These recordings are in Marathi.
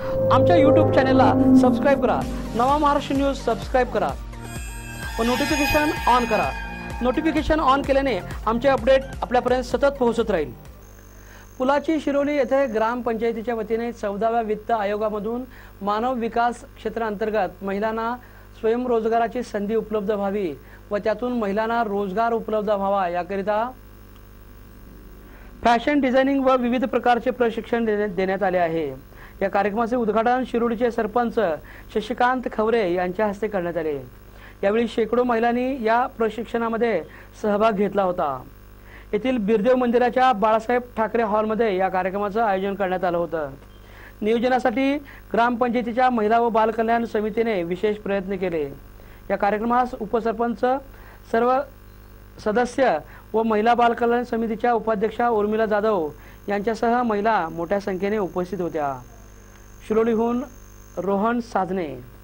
आमच्या YouTube चॅनेलला सबस्क्राईब करा। नवा महाराष्ट्र न्यूज सबस्क्राईब करा व नोटिफिकेशन ऑन करा। नोटिफिकेशन ऑन केल्याने आमचे अपडेट आपल्यापर्यंत सतत पोहोचत राहील। पुलाची शिरोली येथे ग्रामपंचायतीच्या वतीने 14व्या वित्त आयोगामधून मानव विकास क्षेत्रांतर्गत महिलांना स्वयंरोजगाराची संधी उपलब्ध व्हावी व त्यातून महिलांना रोजगार उपलब्ध व्हावा याकरिता फॅशन डिझायनिंग व विविध प्रकारचे प्रशिक्षण देण्यात आले आहे। या कार्यक्रमाचे उद्घाटन शिरोलीचे सरपंच शशिकांत खवरे यांच्या हस्ते करण्यात आले। यावेळी शेकडो महिलांनी या प्रशिक्षणामध्ये सहभाग घेतला होता। येथील बिरदेव मंदिराच्या बाळासाहेब ठाकरे हॉलमध्ये या कार्यक्रमाचे आयोजन करण्यात आले होते। नियोजनासाठी ग्रामपंचायतीच्या महिला व बाल कल्याण समितीने विशेष प्रयत्न केले। या कार्यक्रमास उपसरपंच, सर्व सदस्य व महिला बाल कल्याण समितीच्या उपाध्यक्षा उर्मिला जाधव यांच्यासह महिला मोठ्या संख्येने उपस्थित होत्या। शिरोलीहून रोहन साधने।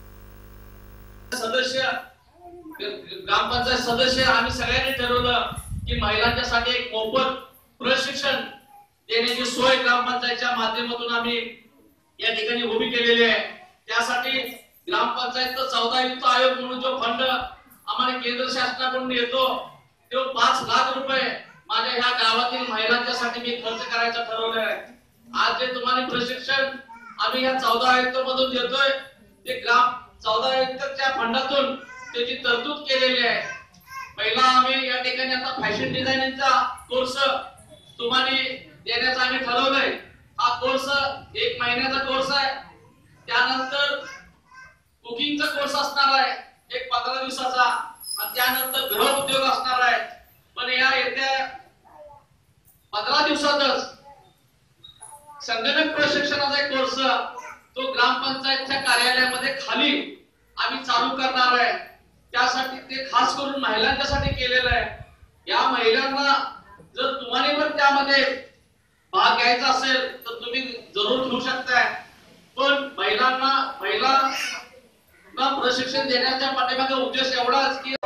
सदस्य ग्रामपंचायत सदस्य आम्ही सगळ्यांनी ठरवलं की महिलांच्यासाठी एक मोफत प्रशिक्षण देण्याची सोय ग्रामपंचायतच्या माध्यमातून आम्ही या ठिकाणी उभी केलेली आहे। त्यासाठी ग्रामपंचायत 14 वित्त आयोग म्हणून जो फंड आम्हाला केंद्र शासनाकडून येतो तो 5 लाख रुपये माझ्या ह्या गावातील महिलांच्यासाठी मी खर्च करायचं ठरवलं आहे। आज जे तुम्हाला प्रशिक्षण आम्ही या 14 आयुक्त मधून देतोय ते ग्राम 14 आयुक्तच्या फंडातून त्याची तरतूद केलेली आहे। पहिला आम्ही या ठिकाणी आता फॅशन डिझायनिंगचा कोर्स तुम्हाला देण्याचा आम्ही ठरवलंय। हा कोर्स 1 महिन्याचा कोर्स आहे। त्यानंतर कुकिंगचा कोर्स असणार आहे एक 15 दिवसाचा आणि त्यानंतर गृह उद्योग असणार आहे। पण या येत्या 15 दिवसातच संगणक प्रशिक्षणाचा एक कोर्स तो ग्रामपंचायतच्या कार्यालयामध्ये खाली आम्ही चालू करणार आहे। त्यासाठी ते खास करून महिलांच्यासाठी केलेलं आहे। या महिलांना जर तुम्हाला पण त्यामध्ये भाग घ्यायचा असेल तर तुम्ही जरूर घेऊ शकताय। पण महिला प्रशिक्षण देण्याच्या पाठीमागे उद्देश एवढाच की